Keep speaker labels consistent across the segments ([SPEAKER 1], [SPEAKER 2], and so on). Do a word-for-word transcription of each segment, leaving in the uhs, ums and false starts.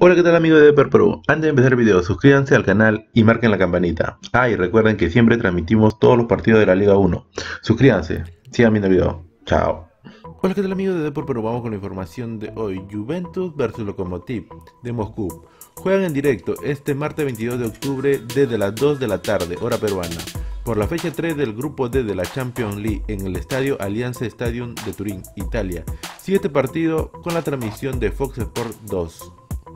[SPEAKER 1] Hola, ¿qué tal amigos de Perpro? Antes de empezar el video, suscríbanse al canal y marquen la campanita. Ah, y recuerden que siempre transmitimos todos los partidos de la Liga uno. Suscríbanse, sigan viendo el video. Chao.
[SPEAKER 2] Hola, ¿qué tal amigos de Depor? Pero vamos con la información de hoy. Juventus versus Lokomotiv de Moscú. Juegan en directo este martes veintidós de octubre desde las dos de la tarde, hora peruana, por la fecha tres del grupo D de la Champions League en el estadio Allianz Stadium de Turín, Italia. Siete partidos con la transmisión de Fox Sport dos.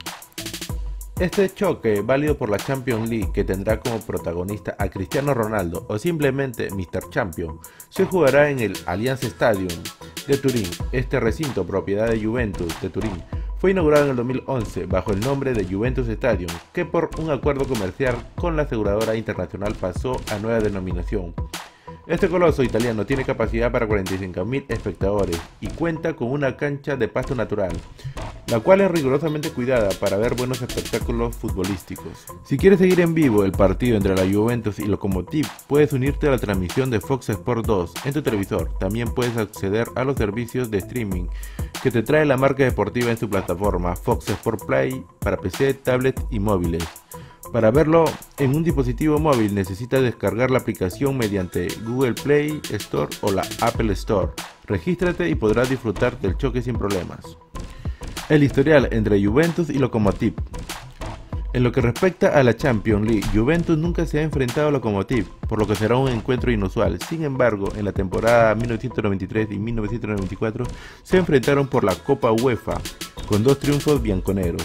[SPEAKER 2] Este choque, válido por la Champions League, que tendrá como protagonista a Cristiano Ronaldo o simplemente míster Champion, se jugará en el Allianz Stadium de Turín. Este recinto, propiedad de Juventus de Turín, fue inaugurado en el dos mil once bajo el nombre de Juventus Stadium, que por un acuerdo comercial con la aseguradora internacional pasó a nueva denominación. Este coloso italiano tiene capacidad para cuarenta y cinco mil espectadores y cuenta con una cancha de pasto natural, la cual es rigurosamente cuidada para ver buenos espectáculos futbolísticos. Si quieres seguir en vivo el partido entre la Juventus y Lokomotiv, puedes unirte a la transmisión de Fox Sport dos en tu televisor. También puedes acceder a los servicios de streaming que te trae la marca deportiva en su plataforma Fox Sport Play para P C, tablet y móviles. Para verlo en un dispositivo móvil necesitas descargar la aplicación mediante Google Play Store o la Apple Store. Regístrate y podrás disfrutar del choque sin problemas. El historial entre Juventus y Lokomotiv. En lo que respecta a la Champions League, Juventus nunca se ha enfrentado a Lokomotiv, por lo que será un encuentro inusual. Sin embargo, en la temporada mil novecientos noventa y tres y mil novecientos noventa y cuatro se enfrentaron por la Copa UEFA, con dos triunfos bianconeros.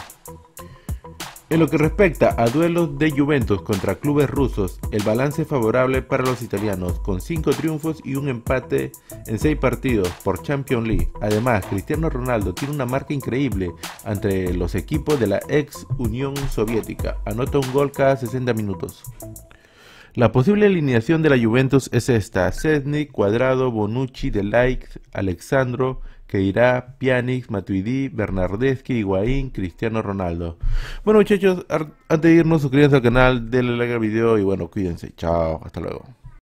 [SPEAKER 2] En lo que respecta a duelos de Juventus contra clubes rusos, el balance es favorable para los italianos, con cinco triunfos y un empate en seis partidos por Champions League. Además, Cristiano Ronaldo tiene una marca increíble entre los equipos de la ex Unión Soviética, anota un gol cada sesenta minutos. La posible alineación de la Juventus es esta: Szczęsny, Cuadrado, Bonucci, De Ligt, Alexandro, Keira, Pjanic, Matuidi, Bernardeschi, Higuaín, Cristiano Ronaldo. Bueno muchachos, antes de irnos suscríbanse al canal, denle like al video y bueno, cuídense, chao, hasta luego.